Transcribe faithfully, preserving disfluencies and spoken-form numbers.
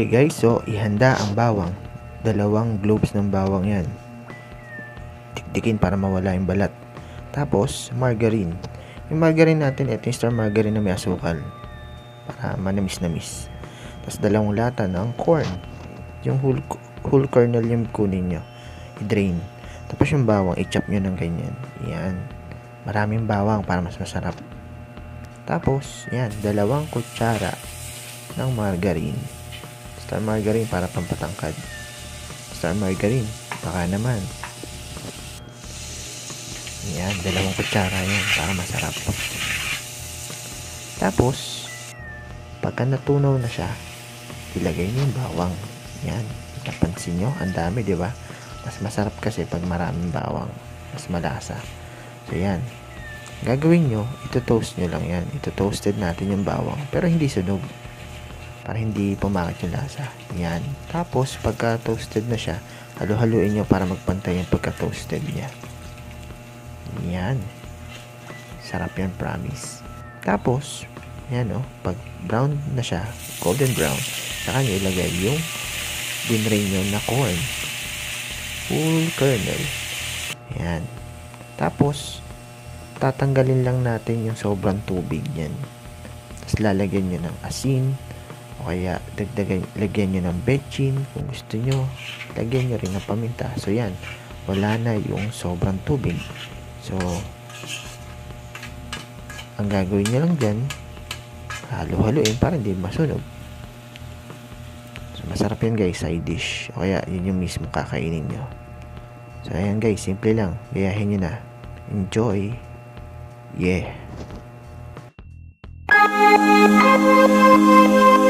guys, so ihanda ang bawang. Dalawang globes ng bawang yan. Tiktikin para mawala yung balat. Tapos, margarine. Yung margarine natin, ito yung star margarine na may asukal. Para manamis-namis. Tapos, dalawang lata ng corn. Yung whole, whole kernel yung kunin nyo. I-drain. Tapos, yung bawang, i-chop nyo ng ganyan. Yan. Maraming bawang para mas masarap. Tapos, yan. Dalawang kutsara ng margarine. Star margarine para pampatangkad. Star margarine. Baka naman. Yan, dalawang kutsara yan para masarap. Tapos, pagka natunaw na siya, ilagay niyo yung bawang. Yan, napansin nyo, ang dami, di ba? Mas masarap kasi pag maraming bawang. Mas malasa. So, yan. Gagawin nyo, ito-toast nyo lang yan. Ito-toasted natin yung bawang. Pero hindi sunog. Para hindi pumakit yung lasa. Yan. Tapos, pagka toasted na siya, halo-haluin nyo para magpantay yung pagka-toasted niya. Yan. Sarap yan, promise. Tapos, yan o, pag brown na siya, golden brown, saka nyo ilagay yung dinrain nyo na corn. Full kernel. Yan. Tapos, tatanggalin lang natin yung sobrang tubig yan. Tapos, lalagyan nyo ng asin, o kaya dagdagan, lagyan nyo ng betchin kung gusto nyo. Lagyan nyo rin ng paminta. So yan, wala na yung sobrang tubig. So ang gagawin nyo lang dyan, halo-haloin para hindi masunog. So masarap yan guys, side dish. O kaya yun yung mismo kakainin nyo. So ayan guys, simple lang. Gayahin nyo na. Enjoy. Yeah.